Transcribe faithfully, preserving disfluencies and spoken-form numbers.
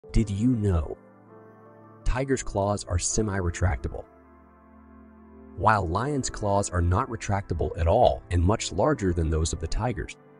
Did you know tigers' claws are semi-retractable, while lions' claws are not retractable at all and much larger than those of the tigers?